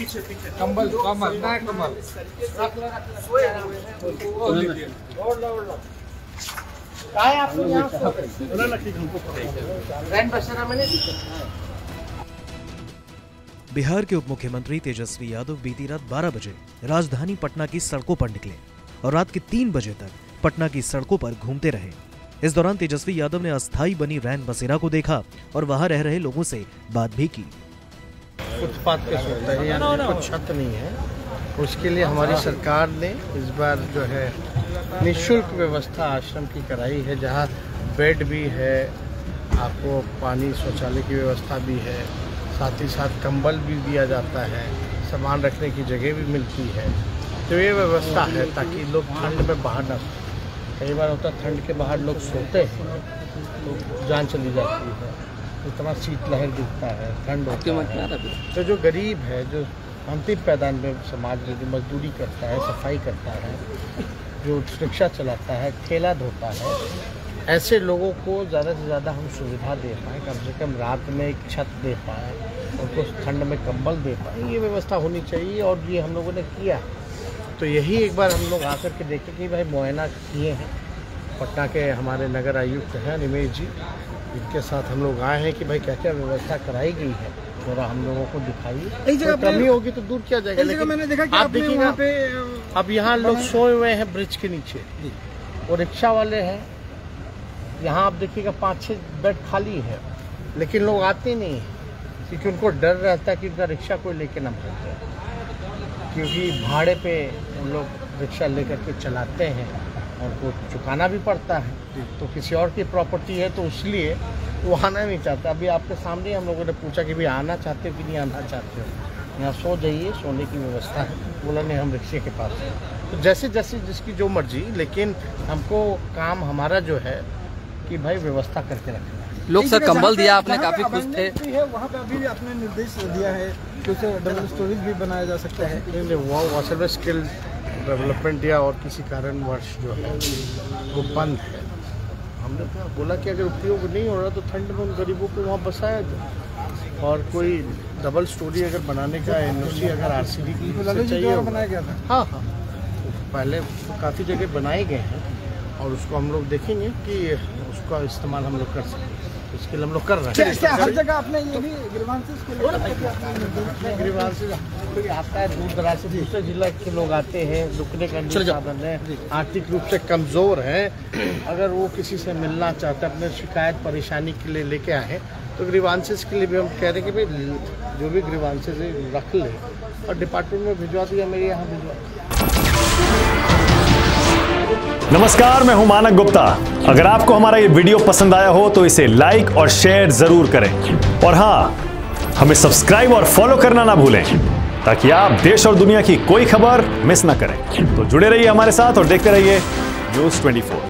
कम्बल कम्बल ना कम्बल बिहार के उप मुख्यमंत्री तेजस्वी यादव बीती रात 12 बजे राजधानी पटना की सड़कों पर निकले और रात के 3 बजे तक पटना की सड़कों पर घूमते रहे। इस दौरान तेजस्वी यादव ने अस्थायी बनी रैन बसेरा को देखा और वहां रह रहे लोगों से बात भी की। फुटपाथ पे सोता है, यहाँ कुछ छत नहीं है, उसके लिए हमारी सरकार ने इस बार जो है निःशुल्क व्यवस्था आश्रम की कराई है, जहाँ बेड भी है, आपको पानी शौचालय की व्यवस्था भी है, साथ ही साथ कंबल भी दिया जाता है, सामान रखने की जगह भी मिलती है। तो ये व्यवस्था है ताकि लोग ठंड में बाहर ना सोए। कई बार होता है ठंड के बाहर लोग सोते हैं तो जान चली जाती है, इतना शीतलहर दिखता है, ठंड होती है। तो जो गरीब है, जो अंतिम पैदान में समाज में जो मजदूरी करता है, सफाई करता है, जो रिक्शा चलाता है, ठेला धोता है, ऐसे लोगों को ज़्यादा से ज़्यादा हम सुविधा दे पाएँ, कम से कम रात में एक छत दे पाएँ, उनको ठंड में कंबल दे पाएँ, ये व्यवस्था होनी चाहिए। और ये हम लोगों ने किया, तो यही एक बार हम लोग आकर के देखें कि भाई मुआयना किए हैं। पटना के हमारे नगर आयुक्त हैं निमेश जी, इनके साथ हम लोग आए हैं कि भाई क्या क्या व्यवस्था कराई गई है, थोड़ा हम लोगों को दिखाइए। तो कमी होगी तो दूर किया जाएगा। लेकिन मैंने देखा कि आप देखिएगा पे अब यहाँ लोग सोए हुए हैं ब्रिज के नीचे, और रिक्शा वाले हैं, यहाँ आप देखिएगा 5-6 बेड खाली है, लेकिन लोग आते नहीं हैं क्योंकि उनको डर रहता है कि उनका रिक्शा कोई लेके ना भाग जाए, क्योंकि भाड़े पे उन लोग रिक्शा लेकर के चलाते हैं और उनको चुकाना भी पड़ता है, तो किसी और की प्रॉपर्टी है तो इसलिए वो आना नहीं चाहता। अभी आपके सामने हम लोगों ने पूछा कि भाई आना चाहते हो कि नहीं आना चाहते हो, यहाँ सो जाइए, सोने की व्यवस्था है। बोला नहीं, हम रिक्शे के पास हैं। तो जैसे जैसे जिसकी जो मर्जी, लेकिन हमको काम हमारा जो है कि भाई व्यवस्था करके रखना। लोग सर कंबल दिया, आपने काफी खुश थे वहाँ पे अभी भी आपने निर्देश दिया है कि उसे डबल स्टोरेज भी बनाया जा सकता है। नहीं, वो असल में स्किल डेवलपमेंट या और किसी कारणवश जो है वो बंद है। हमने बोला कि अगर उपयोग नहीं हो रहा तो ठंड में उन गरीबों को वहाँ बसाया जाए, और कोई डबल स्टोरी अगर बनाने का एनओसी अगर आरसीडी की चाहिए बनाया गया था। हाँ, पहले तो काफ़ी जगह बनाए गए हैं, और उसको हम लोग देखेंगे कि उसका इस्तेमाल हम लोग कर सकते हैं। इसके लिए हम लोग कर रहे हैं। क्या हर जगह आपने ये भी ग्रीवांसेस के ग्रीवांसेस कोई आता है दूर दराज से, दूसरे जिला के लोग आते हैं, रुकने का साधन है, आर्थिक रूप से कमज़ोर हैं, अगर वो किसी से मिलना चाहते हैं, अपने शिकायत परेशानी के लिए लेके आए, तो ग्रीवांसेस के लिए भी हम कह रहे हैं कि भाई जो भी ग्रीवांसेस है रख ले और डिपार्टमेंट में भिजवा दिया, मेरे यहाँ भिजवा। नमस्कार, मैं हूं मानक गुप्ता। अगर आपको हमारा ये वीडियो पसंद आया हो तो इसे लाइक और शेयर जरूर करें, और हाँ, हमें सब्सक्राइब और फॉलो करना ना भूलें ताकि आप देश और दुनिया की कोई खबर मिस ना करें। तो जुड़े रहिए हमारे साथ और देखते रहिए न्यूज़ 24।